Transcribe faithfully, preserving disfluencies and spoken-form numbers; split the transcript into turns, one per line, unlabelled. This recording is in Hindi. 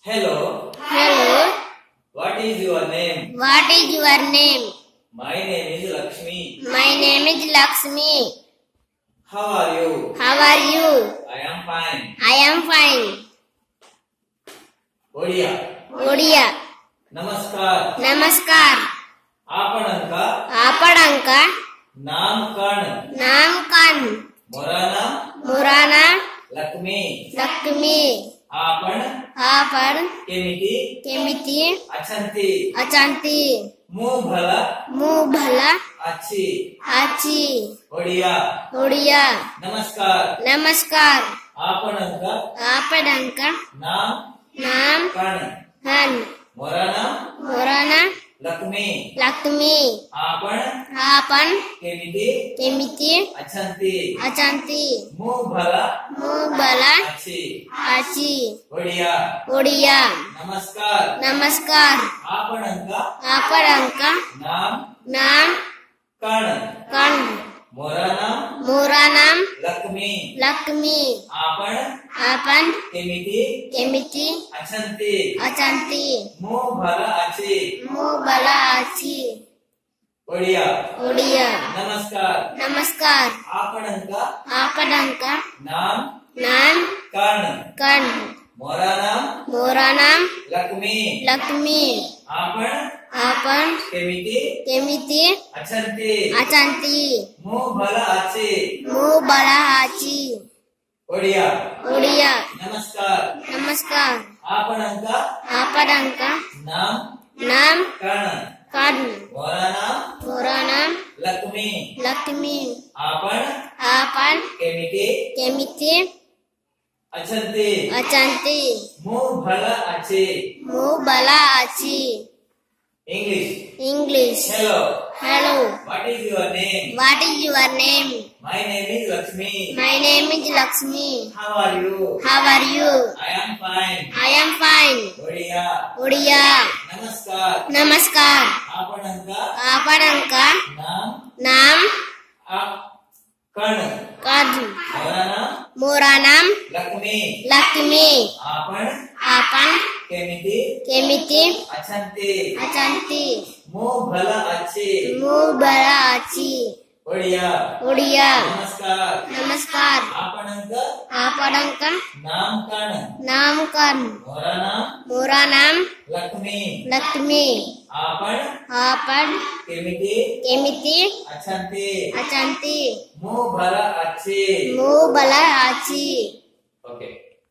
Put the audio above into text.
Hello.
Hello.
What is your name?
What is your name?
My name is Lakshmi.
My name is Lakshmi.
How are you?
How are you?
I am fine.
I am fine.
Odia.
Odia.
नमस्कार.
नमस्कार.
आपणंका.
आपणंका.
नामकरण.
नामकरण.
मोराना.
मोराना.
लक्ष्मी.
लक्ष्मी.
आपण.
आपण.
केमिति.
केमिति.
अछंती.
अचंती.
मुँह भला.
मुँह भला.
अच्छी.
अच्छी.
ओडिया.
ओडिया.
नमस्कार.
नमस्कार.
आपणंका.
आपणंका.
नाम.
नाम.
कर्ण.
हन.
मोराना.
मोराना.
लक्ष्मी.
लक्ष्मी.
आपण.
आपण.
केमिति.
केमिति.
अछंती.
अचंती.
मुँह भला.
मुँह भला.
अच्छी.
अच्छी.
ओडिया.
ओडिया.
नमस्कार.
नमस्कार.
आपणंका.
आपणंका.
नाम.
नाम.
कर्ण.
कर्ण.
मोराना.
मोराना.
लक्ष्मी.
लक्ष्मी.
आपण.
आपण.
केमिति.
केमिति.
अछंती.
अचंती.
मुँह भला अच्छी.
मुँह भला अच्छी.
ओडिया.
ओडिया.
नमस्कार.
नमस्कार.
आपणंका.
आपणंका.
नाम.
नाम.
कर्ण.
कर्ण.
मोराना.
मोराना.
लक्ष्मी.
लक्ष्मी.
आपण.
आपण.
केमिति.
केमिति.
अछंती.
अचंती.
मुँह भला अच्छी.
मुँह भला अच्छी.
ओडिया.
ओडिया.
नमस्कार.
नमस्कार.
आपणंका.
आपणंका.
नाम.
नाम.
कर्ण.
कर्ण.
मोराना.
मोराना.
लक्ष्मी.
लक्ष्मी.
आपण.
आपण.
केमिति.
केमिति.
अछंती.
अचंती.
मुँह भला अच्छी.
मुँह भला अच्छी.
English.
English.
Hello.
Hello.
What is your name?
What is your name?
My name is Lakshmi.
My name is Lakshmi.
How are you?
How are you?
I am fine.
I am fine.
Odia.
Odia.
नमस्कार.
नमस्कार.
आपणंका.
आपणंका.
नाम.
नाम.
कर्ण.
कर्ण.
मोराना.
मोराना.
लक्ष्मी.
लक्ष्मी.
आपण.
आपण.
केमिति.
केमिति.
अछंती.
अचंती.
मुँह भला अच्छी.
मुँह भला अच्छी.
ओडिया.
ओडिया.
नमस्कार.
नमस्कार.
आपणंका.
आपणंका.
नामकरण.
नामकरण.
मोराना.
मोराना.
लक्ष्मी.
लक्ष्मी.
आपण.
आपण.
केमिति.
केमिति.
अछंती.
अचंती.
मुँह भला अच्छी.
मुँह भला अच्छी.
ओके.